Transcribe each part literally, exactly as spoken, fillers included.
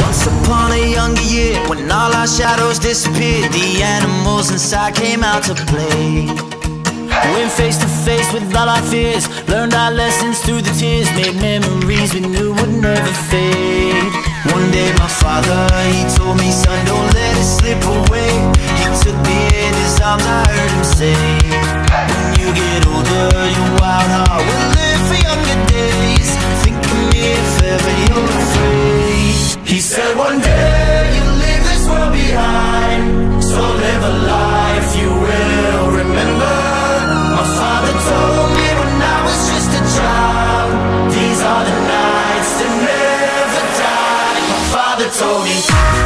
Once upon a younger year, when all our shadows disappeared, the animals inside came out to play. Went face to face with all our fears, learned our lessons through the tears, made memories we knew would never fade. One day my father, he told me, son, don't let it slip away. He took me in his arms, I heard him say, when you get older, your wild heart will live for younger days. Think of me if ever you're afraid. He said one day you'll leave this world behind, so live a life you will remember. My father told me when I was just a child, these are the nights that never die. My father told me.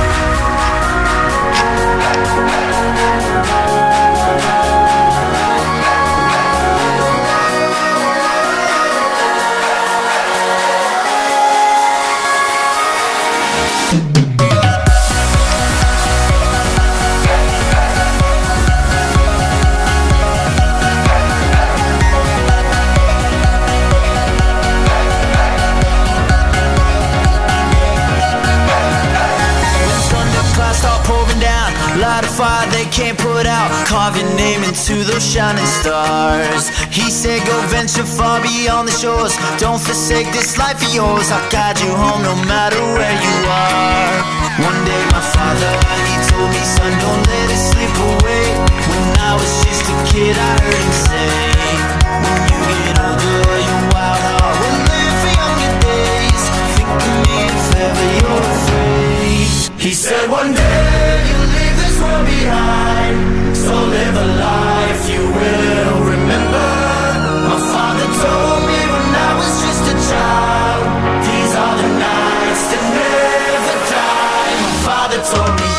Light a fire they can't put out, carve your name into those shining stars. He said go venture far beyond the shores, don't forsake this life of yours. I'll guide you home no matter where you are. One day my father, he told me, son, don't let it slip away. When I was just a kid I heard him say, when you get older your wild heart will live for younger days. Think of me if ever you're afraid. He said one day you'll leave this world behind, so live a life you will remember. My father told me when I was just a child, these are the nights that never die. My father told me.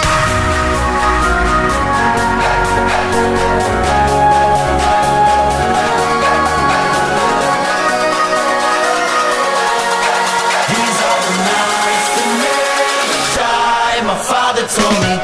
These are the nights that never die. My father told me.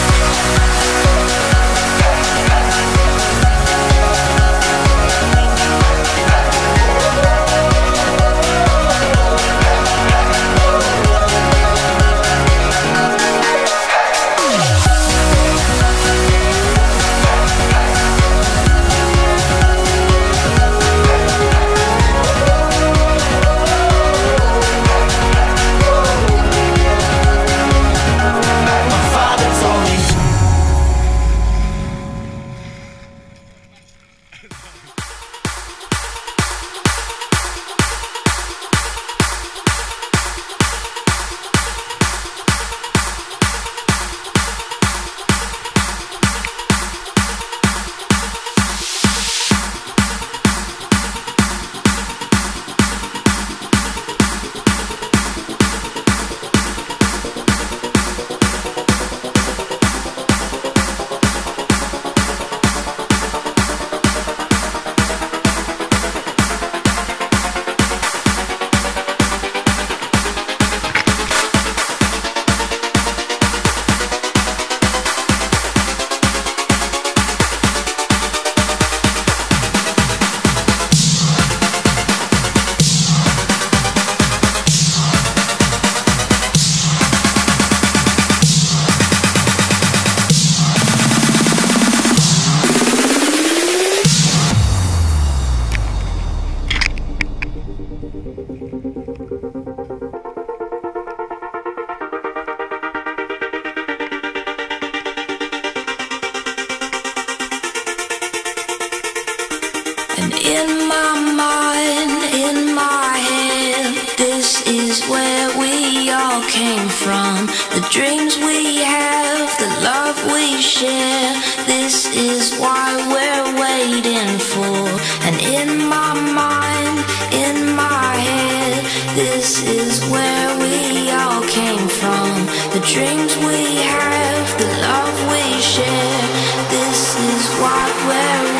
And in my mind, in my head, this is where we all came from. The dreams we have, the love we share, this is why we're waiting for. And in my mind, in my head, this is where we all came from. The dreams we have, the love we share, this is why we're